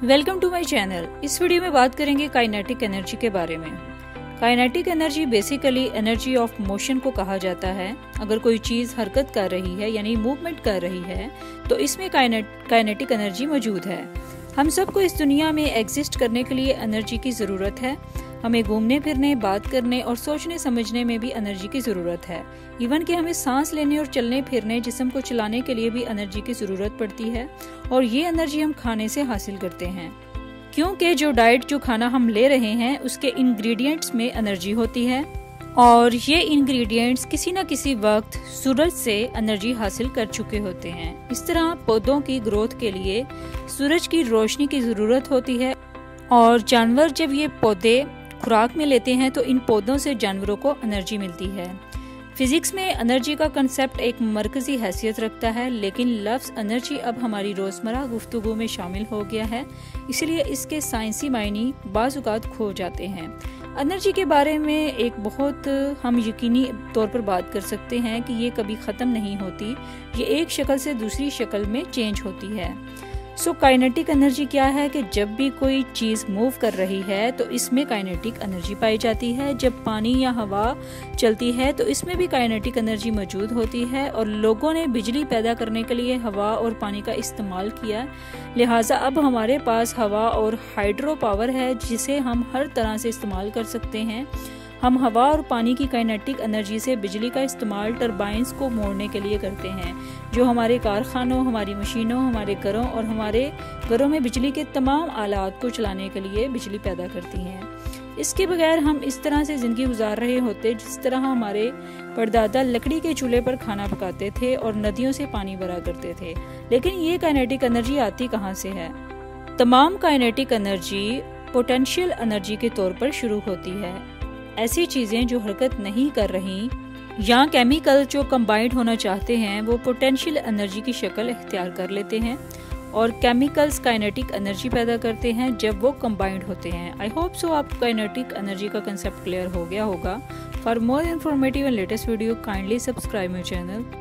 Welcome to my channel. इस video में बात करेंगे काइनेटिक एनर्जी के बारे में। Kinetic energy basically energy of motion को कहा जाता है। अगर कोई चीज़ हरकत कर रही है यानी मूवमेंट कर रही है तो इसमें काइनेटिक एनर्जी मौजूद है। हम सबको इस दुनिया में एग्जिस्ट करने के लिए एनर्जी की ज़रूरत है। हमें घूमने फिरने, बात करने और सोचने समझने में भी एनर्जी की ज़रूरत है। इवन कि हमें सांस लेने और चलने फिरने, जिस्म को चलाने के लिए भी एनर्जी की ज़रूरत पड़ती है और ये एनर्जी हम खाने से हासिल करते हैं, क्योंकि जो खाना हम ले रहे हैं उसके इंग्रेडिएंट्स में एनर्जी होती है और ये इंग्रेडिएंट्स किसी न किसी वक्त सूरज से एनर्जी हासिल कर चुके होते हैं। इस तरह पौधों की ग्रोथ के लिए सूरज की रोशनी की ज़रूरत होती है और जानवर जब ये पौधे खुराक में लेते हैं तो इन पौधों से जानवरों को एनर्जी मिलती है। फिजिक्स में एनर्जी का कंसेप्ट एक मरकजी हैसियत रखता है, लेकिन लफ्ज़ एनर्जी अब हमारी रोज़मर्रा गुफ्तगू में शामिल हो गया है, इसलिए इसके साइंसी मायने बाज़-औक़ात खो जाते हैं। एनर्जी के बारे में एक बहुत हम यकीनी तौर पर बात कर सकते हैं कि ये कभी ख़त्म नहीं होती, ये एक शक्ल से दूसरी शक्ल में चेंज होती है। काइनेटिक एनर्जी क्या है कि जब भी कोई चीज़ मूव कर रही है तो इसमें काइनेटिक एनर्जी पाई जाती है। जब पानी या हवा चलती है तो इसमें भी काइनेटिक एनर्जी मौजूद होती है और लोगों ने बिजली पैदा करने के लिए हवा और पानी का इस्तेमाल किया, लिहाजा अब हमारे पास हवा और हाइड्रो पावर है जिसे हम हर तरह से इस्तेमाल कर सकते हैं। हम हवा और पानी की काइनेटिक एनर्जी से बिजली का इस्तेमाल टरबाइंस को मोड़ने के लिए करते हैं, जो हमारे कारखानों, हमारी मशीनों, हमारे घरों और हमारे घरों में बिजली के तमाम आलात को चलाने के लिए बिजली पैदा करती हैं। इसके बगैर हम इस तरह से ज़िंदगी गुजार रहे होते जिस तरह हमारे परदादा लकड़ी के चूल्हे पर खाना पकाते थे और नदियों से पानी भरा करते थे। लेकिन ये काइनेटिक एनर्जी आती कहाँ से है? तमाम काइनेटिक एनर्जी पोटेंशियल एनर्जी के तौर पर शुरू होती है। ऐसी चीज़ें जो हरकत नहीं कर रही या केमिकल जो कंबाइंड होना चाहते हैं वो पोटेंशियल एनर्जी की शक्ल इख्तियार कर लेते हैं और केमिकल्स काइनेटिक एनर्जी पैदा करते हैं जब वो कंबाइंड होते हैं। आई होप सो आपको काइनेटिक एनर्जी का कंसेप्ट क्लियर हो गया होगा। For more informative and latest video kindly subscribe my channel.